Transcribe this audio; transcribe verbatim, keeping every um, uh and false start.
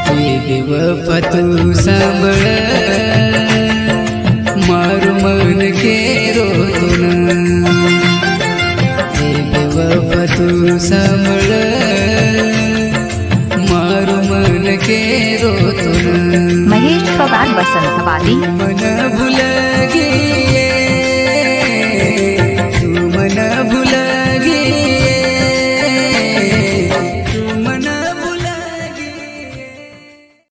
ए बेवफा तू सांभळ मारू मन के रोतून ए बेवफा तू सांभळ मारू मन के रोतून महेश पवार वसंतवादी मन भूल गे